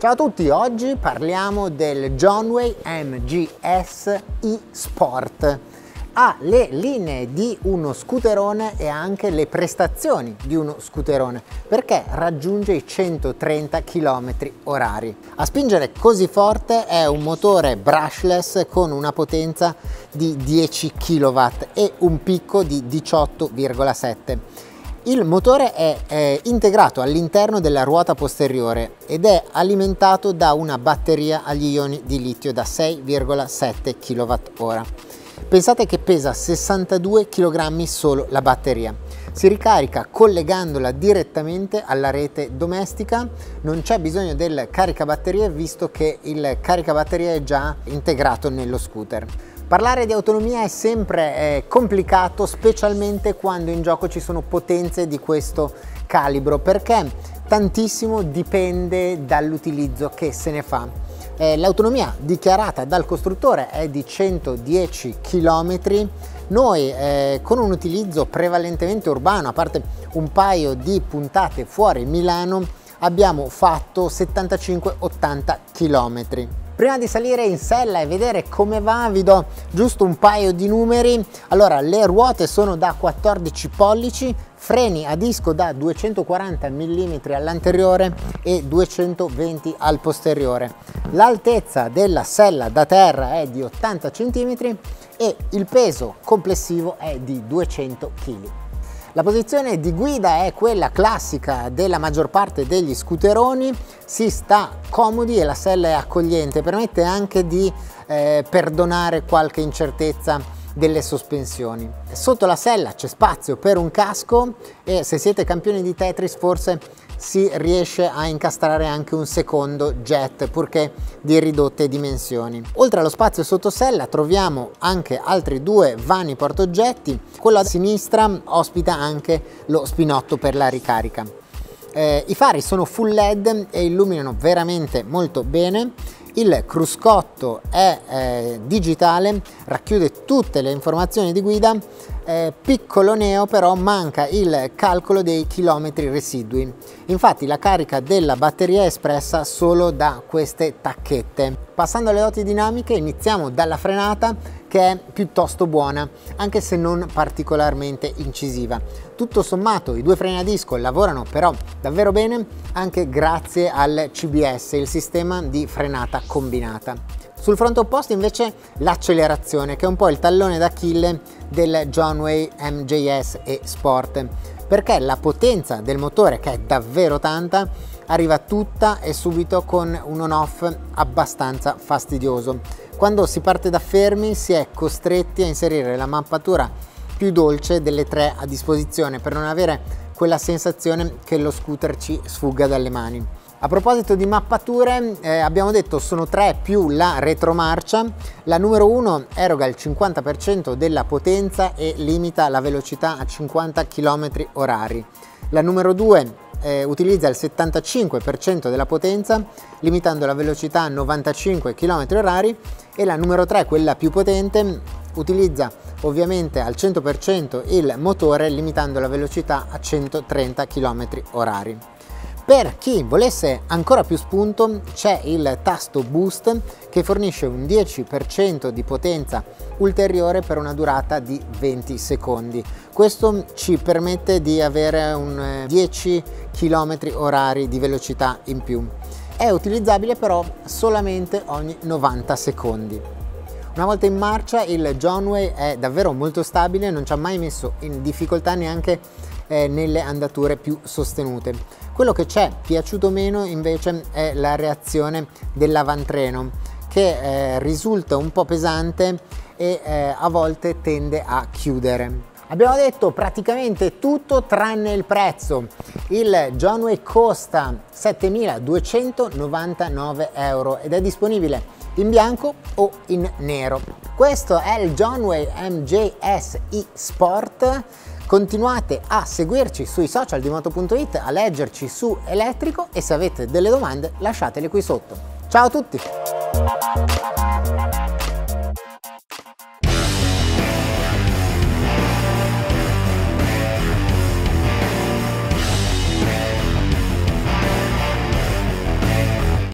Ciao a tutti, oggi parliamo del Johnway MGS e-Sport. Ha le linee di uno scooterone e anche le prestazioni di uno scooterone perché raggiunge i 130 km/h. A spingere così forte è un motore brushless con una potenza di 10 kW e un picco di 18,7. Il motore è integrato all'interno della ruota posteriore ed è alimentato da una batteria agli ioni di litio da 6,7 kWh. Pensate che pesa 62 kg solo la batteria. Si ricarica collegandola direttamente alla rete domestica, non c'è bisogno del caricabatterie visto che il caricabatterie è già integrato nello scooter. Parlare di autonomia è sempre complicato, specialmente quando in gioco ci sono potenze di questo calibro, perché tantissimo dipende dall'utilizzo che se ne fa. L'autonomia dichiarata dal costruttore è di 110 km. Noi con un utilizzo prevalentemente urbano, a parte un paio di puntate fuori Milano, abbiamo fatto 75-80 km. Prima di salire in sella e vedere come va, vi do giusto un paio di numeri. Allora, le ruote sono da 14 pollici, freni a disco da 240 mm all'anteriore e 220 al posteriore. L'altezza della sella da terra è di 80 cm e il peso complessivo è di 200 kg. La posizione di guida è quella classica della maggior parte degli scooteroni, si sta comodi e la sella è accogliente, permette anche di perdonare qualche incertezza delle sospensioni. Sotto la sella c'è spazio per un casco e se siete campioni di Tetris forse si riesce a incastrare anche un secondo jet, purché di ridotte dimensioni. Oltre allo spazio sotto sella troviamo anche altri due vani portaoggetti. Quello a sinistra ospita anche lo spinotto per la ricarica. I fari sono full LED e illuminano veramente molto bene. Il cruscotto è digitale, racchiude tutte le informazioni di guida, piccolo neo però manca il calcolo dei chilometri residui. Infatti la carica della batteria è espressa solo da queste tacchette. Passando alle doti dinamiche iniziamo dalla frenata, che è piuttosto buona, anche se non particolarmente incisiva. Tutto sommato i due freni a disco lavorano però davvero bene, anche grazie al CBS, il sistema di frenata combinata. Sul fronte opposto invece l'accelerazione, che è un po' il tallone d'Achille del Johnway MGS e-Sport, perché la potenza del motore, che è davvero tanta, arriva tutta e subito con un on-off abbastanza fastidioso. Quando si parte da fermi si è costretti a inserire la mappatura più dolce delle tre a disposizione per non avere quella sensazione che lo scooter ci sfugga dalle mani. A proposito di mappature, abbiamo detto sono tre più la retromarcia. La numero 1 eroga il 50% della potenza e limita la velocità a 50 km/h. La numero 2 utilizza il 75% della potenza, limitando la velocità a 95 km/h, e la numero 3, quella più potente, utilizza ovviamente al 100% il motore, limitando la velocità a 130 km/h. Per chi volesse ancora più spunto c'è il tasto Boost, che fornisce un 10% di potenza ulteriore per una durata di 20 secondi. Questo ci permette di avere un 10 km/h di velocità in più. È utilizzabile però solamente ogni 90 secondi. Una volta in marcia il Johnway è davvero molto stabile, non ci ha mai messo in difficoltà neanche nelle andature più sostenute. Quello che ci è piaciuto meno invece è la reazione dell'avantreno, che risulta un po' pesante e a volte tende a chiudere. Abbiamo detto praticamente tutto tranne il prezzo. Il Johnway costa 7.299 euro ed è disponibile in bianco o in nero. Questo è il Johnway MGS e-Sport. Continuate a seguirci sui social di Moto.it, a leggerci su Elettrico, e se avete delle domande lasciatele qui sotto. Ciao a tutti!